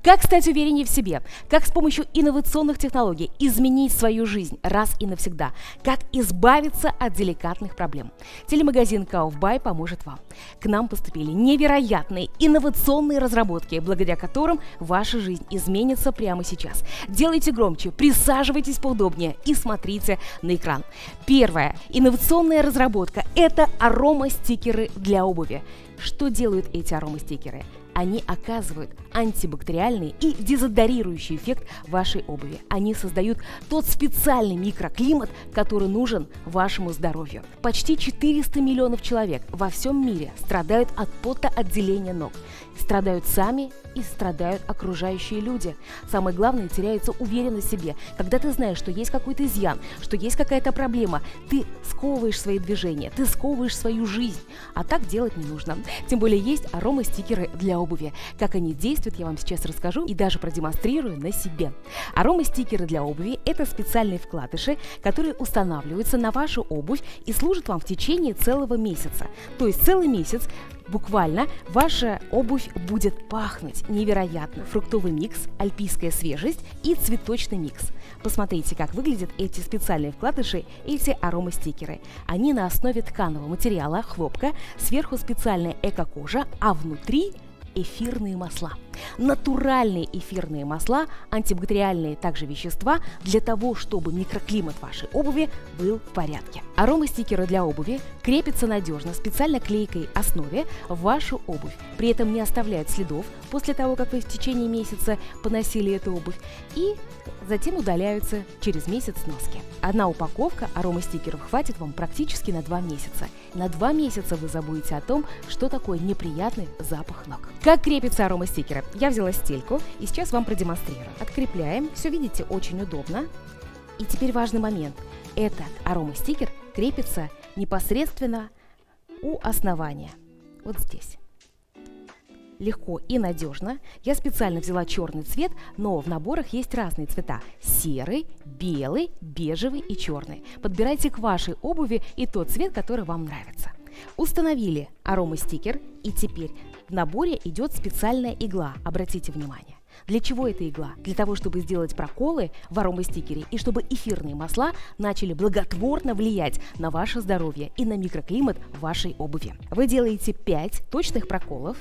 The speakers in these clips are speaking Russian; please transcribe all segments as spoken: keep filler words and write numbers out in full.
Как стать увереннее в себе, как с помощью инновационных технологий изменить свою жизнь раз и навсегда, как избавиться от деликатных проблем. Телемагазин Kaufbuy поможет вам. К нам поступили невероятные инновационные разработки, благодаря которым ваша жизнь изменится прямо сейчас. Делайте громче, присаживайтесь поудобнее и смотрите на экран. Первая инновационная разработка – это аромастикеры для обуви. Что делают эти аромастикеры? Они оказывают антибактериальный и дезодорирующий эффект вашей обуви. Они создают тот специальный микроклимат, который нужен вашему здоровью. Почти четыреста миллионов человек во всем мире страдают от потоотделения ног. Страдают сами и страдают окружающие люди. Самое главное, теряется уверенность в себе. Когда ты знаешь, что есть какой-то изъян, что есть какая-то проблема, ты сковываешь свои движения, ты сковываешь свою жизнь. А так делать не нужно. Тем более есть аромастикеры для обуви. Как они действуют, я вам сейчас расскажу и даже продемонстрирую на себе. Аромастикеры для обуви – это специальные вкладыши, которые устанавливаются на вашу обувь и служат вам в течение целого месяца. То есть целый месяц буквально ваша обувь будет пахнуть невероятно. Фруктовый микс, альпийская свежесть и цветочный микс. Посмотрите, как выглядят эти специальные вкладыши, эти аромастикеры. Они на основе тканого материала, хлопка, сверху специальная эко-кожа, а внутри эфирные масла. Натуральные эфирные масла, антибактериальные также вещества для того, чтобы микроклимат вашей обуви был в порядке. Аромастикеры для обуви крепятся надежно специально клейкой основе в вашу обувь. При этом не оставляют следов после того, как вы в течение месяца поносили эту обувь, и затем удаляются через месяц носки. Одна упаковка аромастикеров хватит вам практически на два месяца. На два месяца вы забудете о том, что такое неприятный запах ног. Как крепятся аромастикеры? Я взяла стельку и сейчас вам продемонстрирую. Открепляем. Все видите, очень удобно. И теперь важный момент. Этот аромастикер крепится непосредственно у основания. Вот здесь. Легко и надежно. Я специально взяла черный цвет, но в наборах есть разные цвета. Серый, белый, бежевый и черный. Подбирайте к вашей обуви и тот цвет, который вам нравится. Установили аромастикер, и теперь в наборе идет специальная игла. Обратите внимание. Для чего эта игла? Для того, чтобы сделать проколы в аромастикере и чтобы эфирные масла начали благотворно влиять на ваше здоровье и на микроклимат вашей обуви. Вы делаете пять точных проколов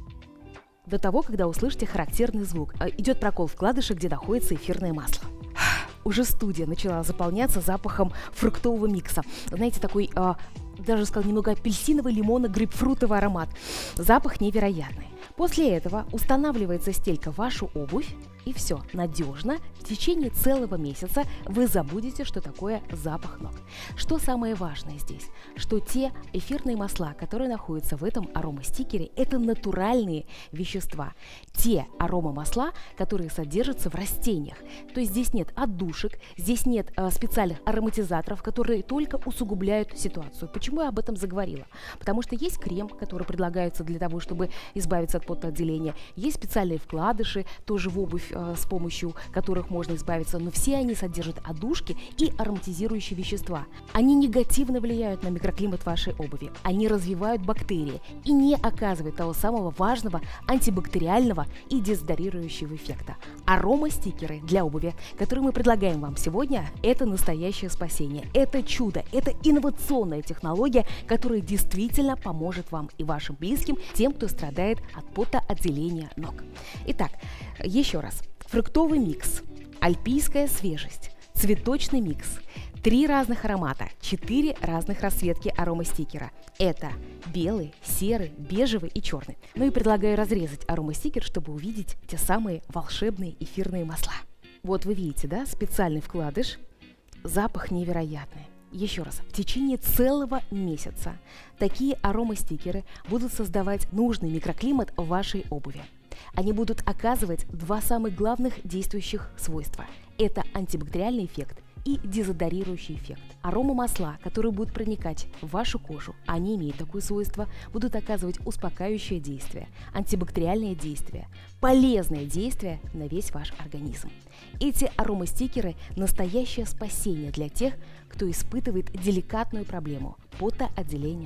до того, когда услышите характерный звук. Идет прокол вкладыша, где находится эфирное масло. Уже студия начала заполняться запахом фруктового микса. Знаете, такой, э, даже сказал, немного апельсиновый, лимонно, грейпфрутовый аромат. Запах невероятный. После этого устанавливается стелька в вашу обувь, и все, надежно, в течение целого месяца вы забудете, что такое запах ног. Что самое важное здесь? Что те эфирные масла, которые находятся в этом аромастикере, это натуральные вещества. Те аромамасла, которые содержатся в растениях. То есть здесь нет отдушек, здесь нет э, специальных ароматизаторов, которые только усугубляют ситуацию. Почему я об этом заговорила? Потому что есть крем, который предлагается для того, чтобы избавиться от потоотделения. Есть специальные вкладыши, тоже в обувь, с помощью которых можно избавиться, но все они содержат отдушки и ароматизирующие вещества. Они негативно влияют на микроклимат вашей обуви, они развивают бактерии и не оказывают того самого важного антибактериального и дезодорирующего эффекта. Аромастикеры для обуви, которые мы предлагаем вам сегодня, это настоящее спасение, это чудо, это инновационная технология, которая действительно поможет вам и вашим близким, тем, кто страдает от потоотделения ног. Итак, еще раз. Фруктовый микс, альпийская свежесть, цветочный микс, три разных аромата, четыре разных расцветки аромастикера. Это белый, серый, бежевый и черный. Ну и предлагаю разрезать аромастикер, чтобы увидеть те самые волшебные эфирные масла. Вот вы видите, да, специальный вкладыш, запах невероятный. Еще раз, в течение целого месяца такие аромастикеры будут создавать нужный микроклимат в вашей обуви. Они будут оказывать два самых главных действующих свойства. Это антибактериальный эффект и дезодорирующий эффект. Аромамасла, которые будут проникать в вашу кожу, они имеют такое свойство, будут оказывать успокаивающее действие, антибактериальное действие, полезное действие на весь ваш организм. Эти аромастикеры – настоящее спасение для тех, кто испытывает деликатную проблему – потоотделение ног.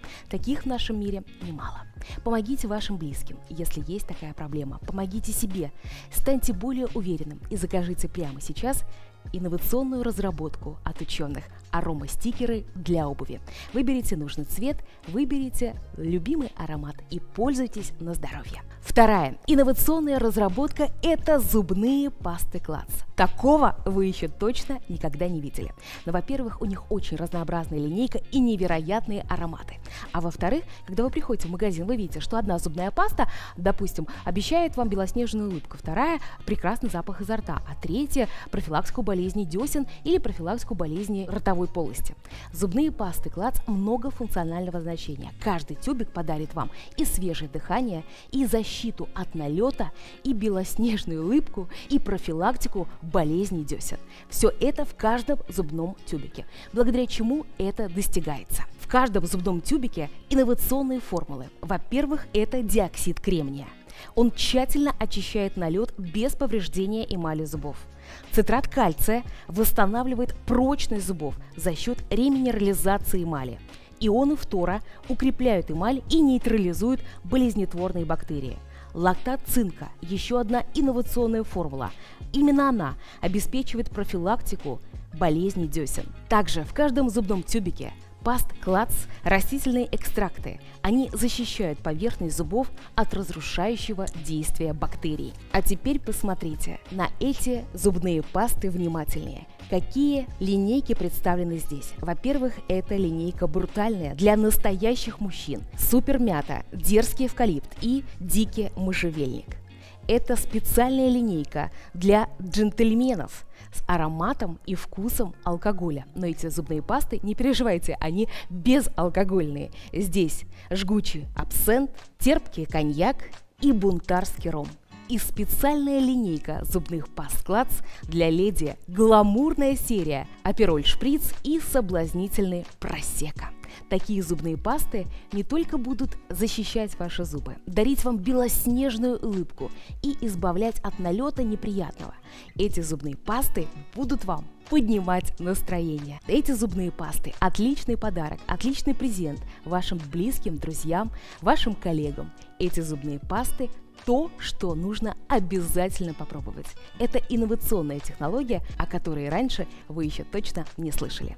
Таких в нашем мире немало. Помогите вашим близким, если есть такая проблема. Помогите себе. Станьте более уверенным и закажите прямо сейчас инновационную разработку от ученых аромастикеры для обуви. Выберите нужный цвет, выберите любимый аромат и пользуйтесь на здоровье. Вторая инновационная разработка – это зубные пасты Клац. Такого вы еще точно никогда не видели. Но, во-первых, у них очень разнообразная линейка и невероятные ароматы. А во-вторых, когда вы приходите в магазин, вы видите, что одна зубная паста, допустим, обещает вам белоснежную улыбку, вторая – прекрасный запах изо рта, а третья – профилактику болезней десен или профилактику болезней ротовой полости. Зубные пасты Клац многофункционального значения. Каждый тюбик подарит вам и свежее дыхание, и защиту от налета, и белоснежную улыбку, и профилактику болезней десен. Все это в каждом зубном тюбике, благодаря чему это достигается. В каждом зубном тюбике инновационные формулы. Во-первых, это диоксид кремния. Он тщательно очищает налет без повреждения эмали зубов. Цитрат кальция восстанавливает прочность зубов за счет реминерализации эмали. Ионы фтора укрепляют эмаль и нейтрализуют болезнетворные бактерии. Лактат цинка – еще одна инновационная формула. Именно она обеспечивает профилактику болезней десен. Также в каждом зубном тюбике паст Клац – растительные экстракты. Они защищают поверхность зубов от разрушающего действия бактерий. А теперь посмотрите на эти зубные пасты внимательнее. Какие линейки представлены здесь? Во-первых, это линейка брутальная для настоящих мужчин. Супер мята, дерзкий эвкалипт и дикий можжевельник. Это специальная линейка для джентльменов с ароматом и вкусом алкоголя. Но эти зубные пасты, не переживайте, они безалкогольные. Здесь жгучий абсент, терпкий коньяк и бунтарский ром. И специальная линейка зубных паст Клац для леди, гламурная серия Апероль Шприц и соблазнительный Просека. Такие зубные пасты не только будут защищать ваши зубы, дарить вам белоснежную улыбку и избавлять от налета неприятного. Эти зубные пасты будут вам поднимать настроение. Эти зубные пасты – отличный подарок, отличный презент вашим близким, друзьям, вашим коллегам. Эти зубные пасты – то, что нужно обязательно попробовать. Это инновационная технология, о которой раньше вы еще точно не слышали.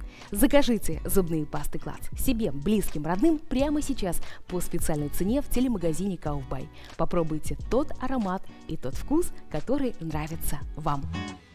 Закажите зубные пасты Клац себе, близким, родным прямо сейчас по специальной цене в телемагазине Kaufby. Попробуйте тот аромат и тот вкус, который нравится вам.